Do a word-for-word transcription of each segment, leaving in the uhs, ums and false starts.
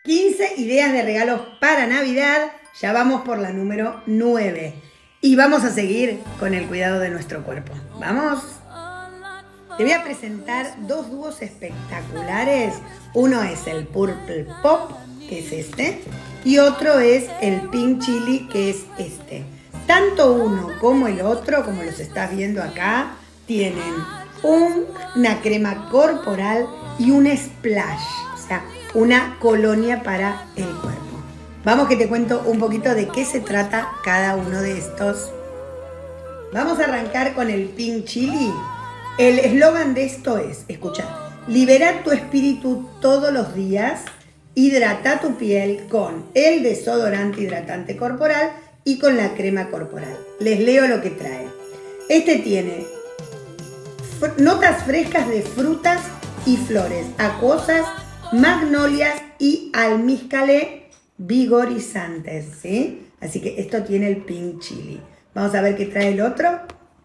quince ideas de regalos para Navidad. Ya vamos por la número nueve. Y vamos a seguir con el cuidado de nuestro cuerpo. ¿Vamos? Te voy a presentar dos dúos espectaculares. Uno es el Purple Pop, que es este. Y otro es el Pink Chili, que es este. Tanto uno como el otro, como los estás viendo acá, tienen un, una crema corporal y un splash. O sea, una colonia para el cuerpo. Vamos que te cuento un poquito de qué se trata cada uno de estos. Vamos a arrancar con el Pink Chili. El eslogan de esto es, escucha, libera tu espíritu todos los días, hidrata tu piel con el desodorante hidratante corporal y con la crema corporal. Les leo lo que trae. Este tiene notas frescas de frutas y flores, acuosas, magnolias y almíscale vigorizantes, ¿sí? Así que esto tiene el Pink Chili. Vamos a ver qué trae el otro.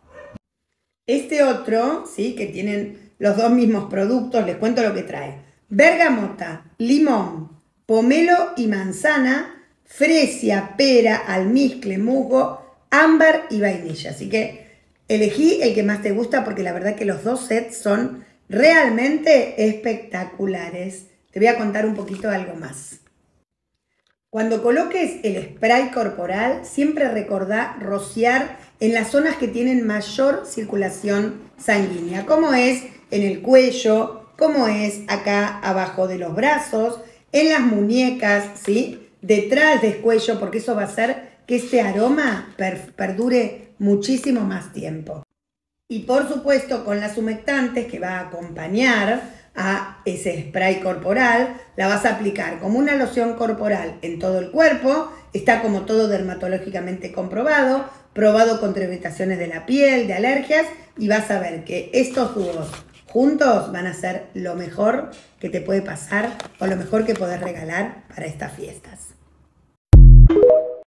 Este otro, ¿sí? Que tienen los dos mismos productos, les cuento lo que trae. Bergamota, limón, pomelo y manzana, fresia, pera, almizcle, musgo, ámbar y vainilla. Así que elegí el que más te gusta porque la verdad que los dos sets son realmente espectaculares. Te voy a contar un poquito algo más. Cuando coloques el spray corporal, siempre recordá rociar en las zonas que tienen mayor circulación sanguínea, como es en el cuello, como es acá abajo de los brazos, en las muñecas, ¿sí? Detrás del cuello, porque eso va a hacer que este aroma per- perdure muchísimo más tiempo. Y por supuesto con las humectantes que va a acompañar a ese spray corporal, la vas a aplicar como una loción corporal en todo el cuerpo. Está como todo dermatológicamente comprobado, probado contra irritaciones de la piel, de alergias, y vas a ver que estos dúos juntos van a ser lo mejor que te puede pasar o lo mejor que podés regalar para estas fiestas.